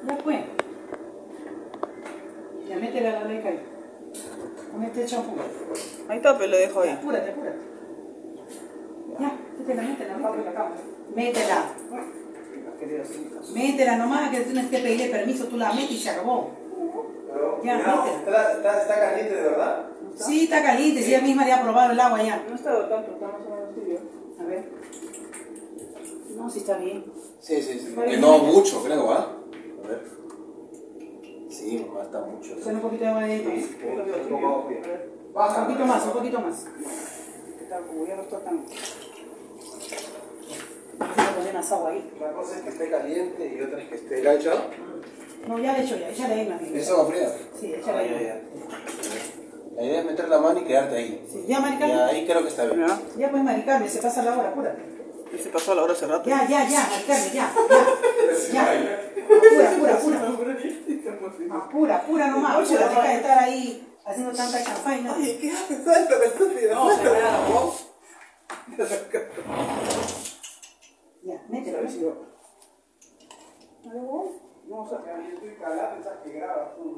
Ya pues. Ya métele a la leca ahí. Con este champú. Ahí está, pero lo dejo ahí. Apúrate, apúrate. Ya, métela. Métela. Métela nomás, que tienes que pedirle permiso, tú la metes y se acabó. Ya, métela. ¿Está caliente de verdad? Sí, está caliente, si ella misma ya ha probado el agua ya. No ha estado tanto, está más o menos tibio. A ver. No, sí está bien. Sí. Que no mucho, creo, ¿ah? A ver. Sí, mamá, está mucho. Sale un poquito de agua de ahí. Baja. Un poquito más, un poquito más. Como ya no está tan... Voy a poner más agua ahí. Una cosa es que esté caliente y otra es que esté gacha. No, ya le he hecho ya, échale ahí más bien. ¿Eso va fría? Sí, échale ahí. La idea es meter la mano y quedarte ahí. Sí, ya, Y Maricarmen. ahí creo que está bien. Ya pues, Maricarmen, se pasa la hora, apúrate. Y se pasó la hora hace rato. Ya, Maricarmen, ya. Apura nomás. Oye, la chica de estar ahí haciendo tanta champaña. Oye, ¿qué haces? Suéltame, estúpido. No, se nada, vos. Ya, mételo. No, o sea, Yo estoy calado, pensás que grabas tú.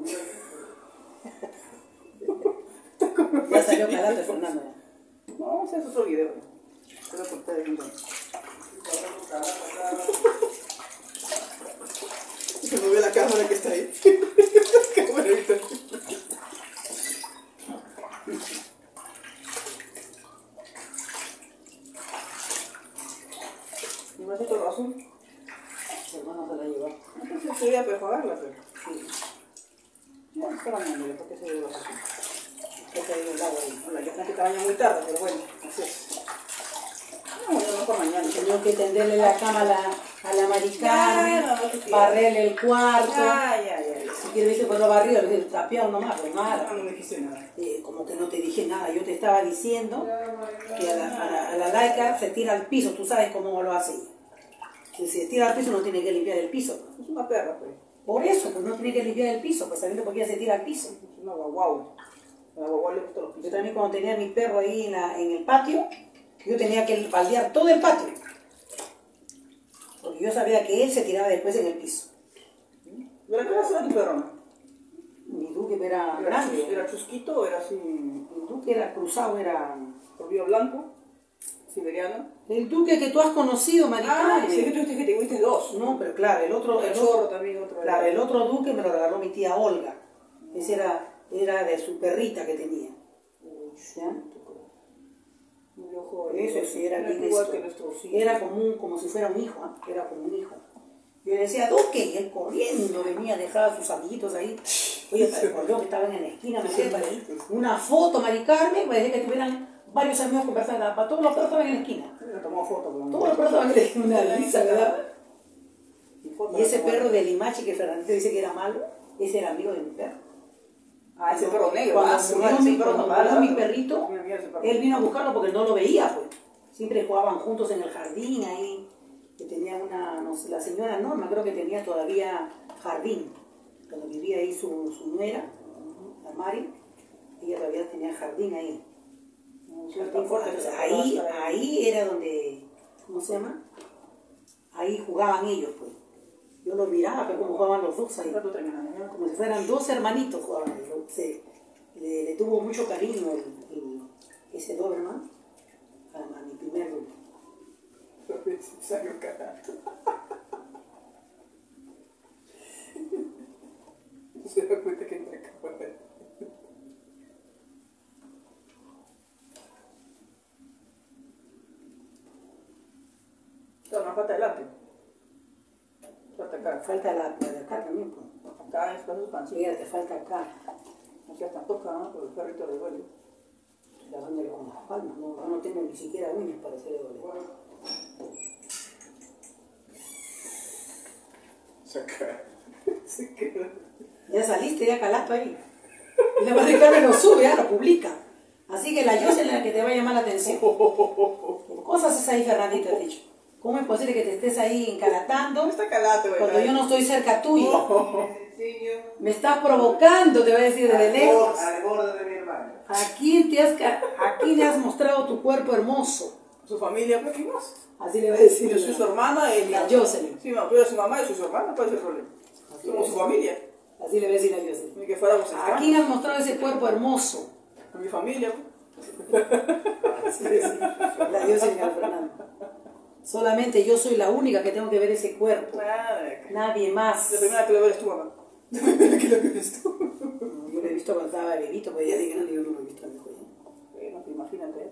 Ya salió calate, Fernando. no, ese es otro video. Pero por ustedes, se me ve la cámara que está ahí. Cámara ahorita. ¿Y vas a hacer todo azul? Hermano se la llevó. Entonces sería prejugarla, pero... Sí. Ya, está bañando, ¿por qué se lleva así? Que te dio el agua ahí. Hola, yo pensé que te baño muy tarde, pero bueno, así es. No, yo mejor mañana. Tengo que tenderle la cama a la Maricarmen, barrerle el cuarto. Ya. Si quieres, viste, pues lo barrido, le dije, tapeado nomás, pues nada. No me dijiste nada. Como que no te dije nada, yo te estaba diciendo que a la laica se tira al piso, tú sabes cómo lo hace ella. Si se tira al piso no tiene que limpiar el piso. Es una perra, pues. Por eso, pues no tiene que limpiar el piso, pues sabiendo por qué ella se tira al piso. Es una guaguau. A la guaguau le gustan los Yo pisos. también cuando tenía a mi perro ahí en el patio, yo tenía que baldear todo el patio. Porque yo sabía que él se tiraba después en el piso. ¿Pero qué era tu perro? Mi duque era grande. ¿Era chusquito o era así, Mi duque era cruzado, era... rubio blanco, siberiano? El duque que tú has conocido, Maricarmen. Sí, que tú dijiste que tuviste dos. No, pero claro, el otro también, otro. Claro, el otro duque me lo regaló mi tía Olga. Ese era de su perrita que tenía. ¿Ya? Eso sí, era bien igual esto. que nuestro Era como si fuera un hijo, ¿ah? Era como un hijo. Yo le decía, Duque, y él corriendo venía, dejaba sus amiguitos ahí. Oye, me recordó que estaban en la esquina, me decía, una foto, Maricarmen, me decía que tuvieran varios amigos conversando. Para todos los perros estaban en la esquina. Le tomó foto, Todos los perros estaban en la esquina, una risa, ¿verdad? Y ese perro de Limache que Fernandito dice que era malo, ese era amigo de mi perro. Ah, ese perro negro. Cuando murió mi perrito, él vino a buscarlo porque no lo veía, pues. Siempre jugaban juntos en el jardín ahí. Que tenía una, no sé, la señora Norma creo que tenía todavía jardín. Cuando vivía ahí su nuera, la Mari, ella todavía tenía jardín ahí. Entonces, ahí era donde, ¿cómo se llama? Ahí jugaban ellos, pues. Yo los miraba, pero como jugaban los dos ahí. Como si fueran dos hermanitos jugaban ahí. Le tuvo mucho cariño ese Doberman a mi primer grupo. Salió cagando. Se da cuenta que entra acá. Está una pata adelante. Falta acá. Falta la de acá también, pues. Acá es para su pancita. Mira, te falta acá. No seas tan toca, ¿no? Porque el perrito le duele. La dándole con las palmas. No tengo ni siquiera uñas para hacerle doler. Se quedó. Ya saliste, ya calaste ahí. Y la madre Carmen lo sube, ya lo publica. Así que la Jocelyn es la que te va a llamar la atención. ¿Qué cosas es ahí, Fernandito, te he dicho? ¿Cómo es posible que te estés ahí encalatando No está calate, güey. cuando yo no estoy cerca tuyo? Me estás provocando, te voy a decir desde lejos. Al borde de mi hermano. Aquí le has mostrado tu cuerpo hermoso. Su familia, pues, ¿qué más? Así le voy a decir. Yo soy su hermana y la Jocelyn. Sí, no, pero su mamá y su hermana, ¿cuál es el problema? Como su familia. Así le voy a decir a Dios. Ni que fuéramos ¿A quién has mostrado ese cuerpo hermoso? A mi familia. Sí, sí. La diosa señor Fernando. Solamente yo soy la única que tengo que ver ese cuerpo. Nadie más. La primera que lo ves tú, mamá. La primera que lo ves tú. No, yo lo he visto cuando estaba bebito, pues ya de grande yo no lo he visto a mi hijo ya. Bueno, te imagínate.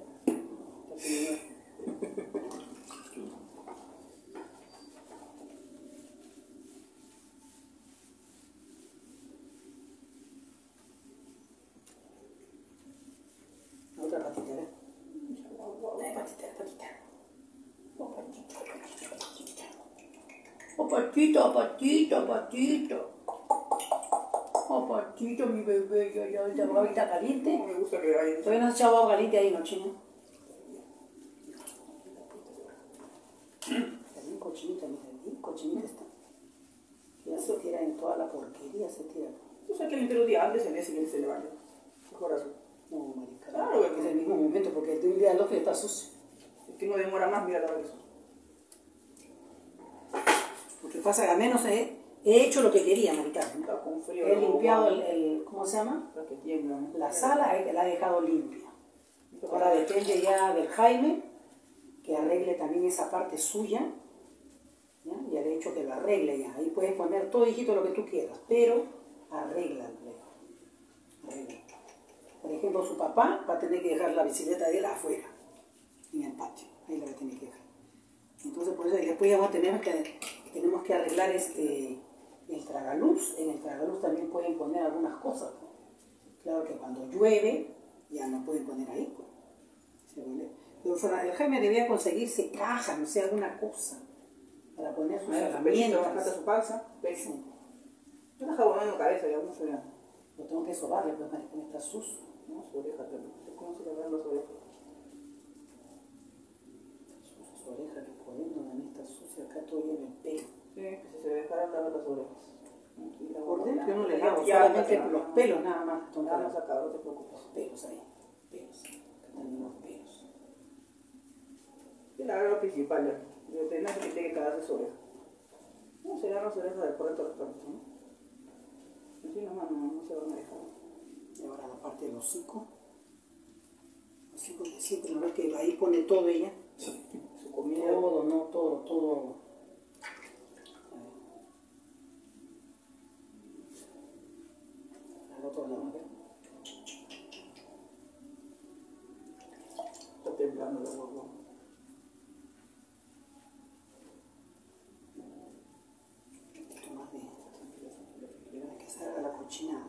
Otra patita, ¿eh? Patita, patita. Oh, patita, patita, patita. Oh, patita, mi bebé, ya, ya, ahorita caliente. No me gusta que vaya. Todavía no has echado agua caliente ahí, ¿no, chino? Está bien cochinita, mira, bien cochinita está. Ya se tira en toda la porquería, se tira. Tú sabes que limpiar un día antes, el día siguiente se le baña. El corazón. No, marica. Claro, es el mismo momento, porque de un día al otro está sucio. Es que no demora más, mira la verdad. Lo que pasa es que al menos he hecho lo que quería, marica. Está con frío. He limpiado ¿cómo se llama? La que tiembla, ¿no? La sala la he dejado limpia. Ahora depende ya del Jaime, que arregle también esa parte suya. ¿Ya? Ya le he dicho que lo arregle ya. Ahí puedes poner todo, hijito, lo que tú quieras, pero arregla. Por ejemplo, su papá va a tener que dejar la bicicleta de él afuera, en el patio. Ahí la va a tener que dejar. Entonces, por eso después ya tenemos que arreglar el tragaluz. En el tragaluz también pueden poner algunas cosas, ¿no? Claro que cuando llueve, ya no pueden poner ahí, pues. Pero el Jaime debía conseguirse caja, no sé, alguna cosa, para poner sus herramientas. Su panza, pecho. Yo la jabonada en la cabeza, ya no se vea. Lo tengo que sobarle, pues, para que me está sucio. No, su oreja también. ¿Cómo se le ven las orejas? Su oreja, que jodiendo, también está sucia, acá todo lleno de pelo. Sí, que si se dejaran lavar las orejas. Por dentro yo no le lavo, solamente los pelos nada más. Nada más acá, no te preocupes. Los pelos ahí, pelos. Acá también los pelos. Y la verdad lo principal, ya. El veterinario que tiene que cagarse su oreja. No, se dan las orejas de por dentro de los perros, ¿no? Así nomás no se van a dejar. Y ahora la parte del hocico. Hocico que siempre lo ves que ahí pone todo ella. Su comida. Todo, no, todo. Al otro lado, a ver. Está temblando la huevo. Que salga la cochinada.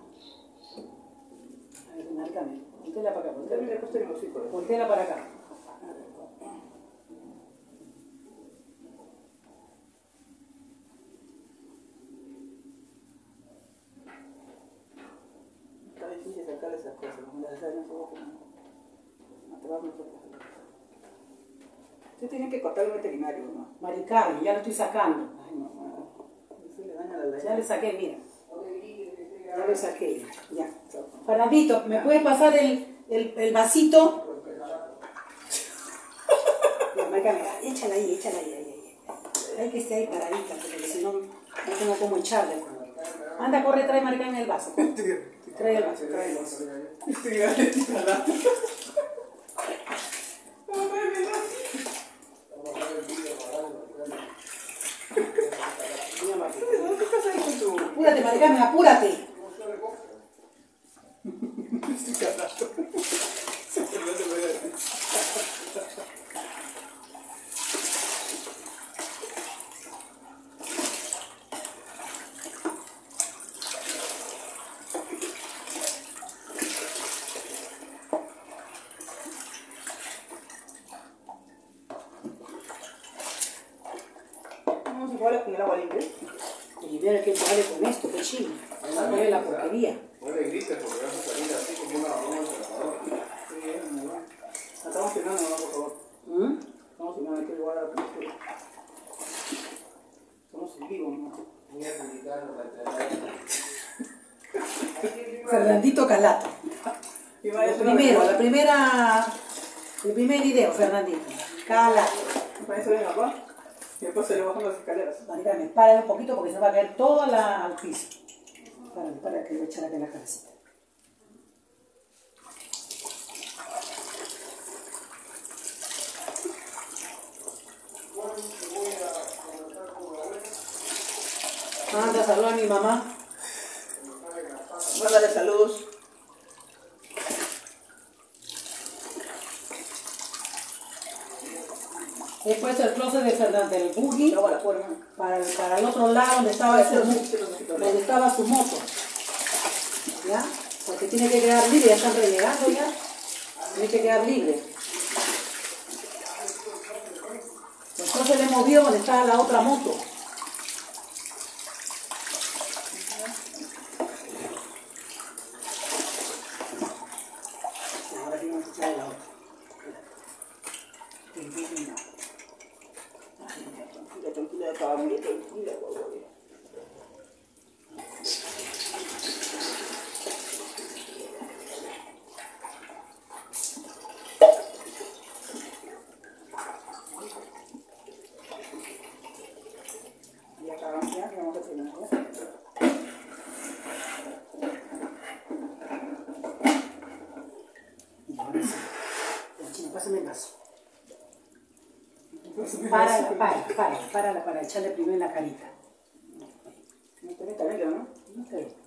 A ver, márcame. Voltéala para acá, También le puse en el hocico. voltéala para acá. Está difícil sacarle esas cosas, no necesariamente no se va a poner. Atrás no se puede. Usted tiene que cortar el veterinario, ¿no? Mari Carmen, ya lo estoy sacando. Ay, no. Eso le daña la Ya le saqué, mira. Ya lo saqué, ya. Fernandito, ¿me puedes pasar el vasito? Ya, Marcame, échala ahí. Hay que esté ahí paradita, porque si no, no tengo cómo echarle. Anda, corre, trae Marcame el vaso. Trae el vaso. Apúrate, Marcame, apúrate. Vamos a jugar con el agua limpia. Y ver qué sale con esto, qué chino. No ve la porquería. No le grites porque vas a salir así como una broma del trabajador. Estamos filmando, ¿no? Por favor. Estamos filmando, hay que guardar la película. Estamos en vivo, ¿no? Voy a publicar la Fernandito Calato. El primer video, Fernandito. Calato. ¿Me parece bien, papá? Y después se le bajan las escaleras. Maricame, párale un poquito porque se va a caer toda al piso. Para que le echen acá en la cabecita. Anda, saluda a mi mamá. Mándale saludos. He puesto el closet de Fernando del buggy para el otro lado donde estaba su moto. ¿Ya? Porque tiene que quedar libre, ya están rellegando ya. Tiene que quedar libre. Entonces le movió donde estaba la otra moto. Ahora tengo que echar la otra. Tranquila, caballero, tranquila, guau. Ya acabamos, ya vamos a terminar. Pásame el vaso. Para echarle primero en la carita. No te metas bien, ¿no? No te veo.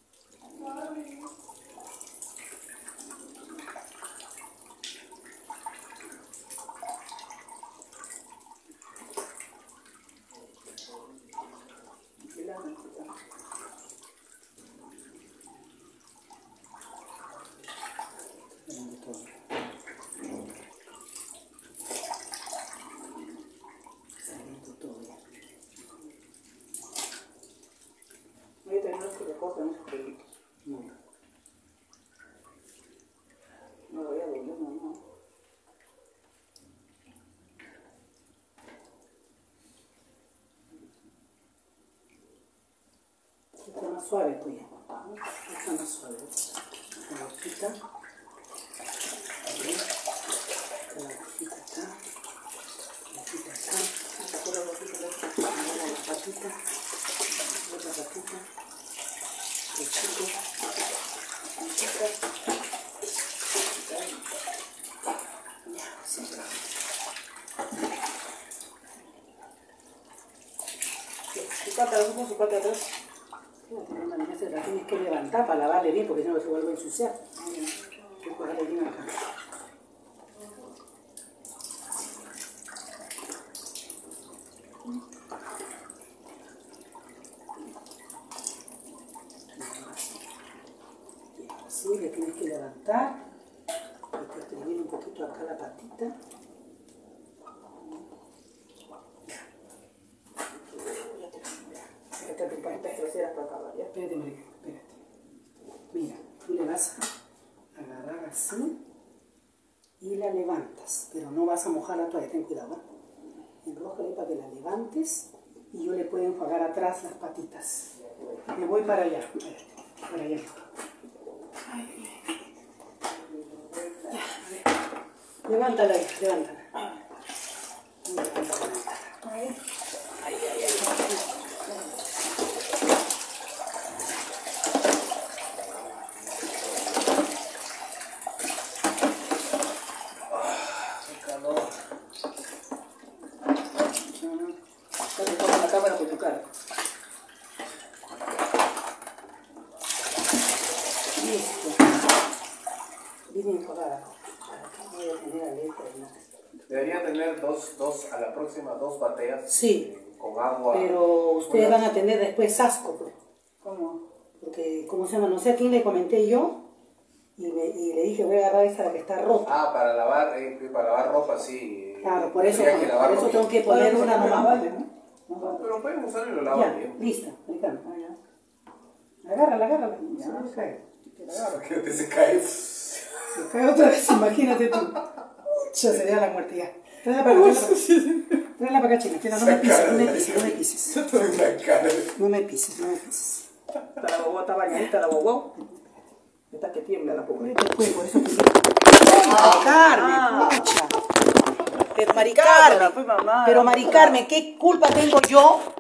Voy a tener que recoger unos pelitos. No lo voy a doler, no. Está más suave, pues ya. Está más suave. La hojita. La hojita acá. La hojita acá. La patita. Otra patita. El chico. Ya, sí. Su pata atrás. La tienes que levantar para lavarle bien porque si no se vuelve a ensuciar. Hay que cogerle bien acá. Así le tienes que levantar. Después te viene un poquito acá la patita. Espérate, Marica, espérate. Mira, tú le vas a agarrar así y la levantas, pero no vas a mojarla todavía, ten cuidado, ¿eh? Enrójale para que la levantes y yo le puedo enjuagar atrás las patitas. Me voy para allá, espérate, para allá. Ya, a ver. Levántala ahí, levántala. Ahí. la cámara por tu cara. Listo. Bien enjuagada. Voy a tener alerta de nada. Debería tener dos, a la próxima, dos bateas. Sí. Con agua. Pero ustedes van a tener después asco, pues. ¿Cómo? Porque, ¿cómo se llama? No sé a quién le comenté yo. Y le dije, voy a agarrar esta la que está rota. Ah, para lavar ropa, sí. Claro, por eso Tendría tengo que poner una nomás. No, pero pueden usarlo y lo lavan Ya, bien. listo, Ricardo. Agárrala. Ya, no se cae. Que no te se cae. Se cae otra vez, imagínate tú. Ya sería la muerte ya. Tráela para acá, chica. No me pises. No me pises. La guagua está bañadita, la guagua. Está que tiembla la pobre. Por eso que... ¡Ah, Carmen! ¡Pucha! Pero Mari Cámara, Carmen, pues, mamá. pero Mari Carmen, ¿qué culpa tengo yo